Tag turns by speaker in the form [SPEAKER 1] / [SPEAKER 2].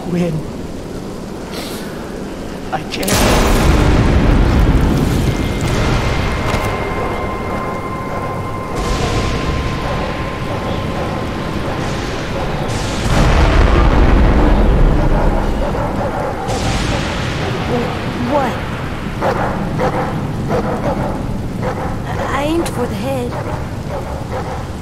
[SPEAKER 1] win. I can't.
[SPEAKER 2] What? I aimed for the head.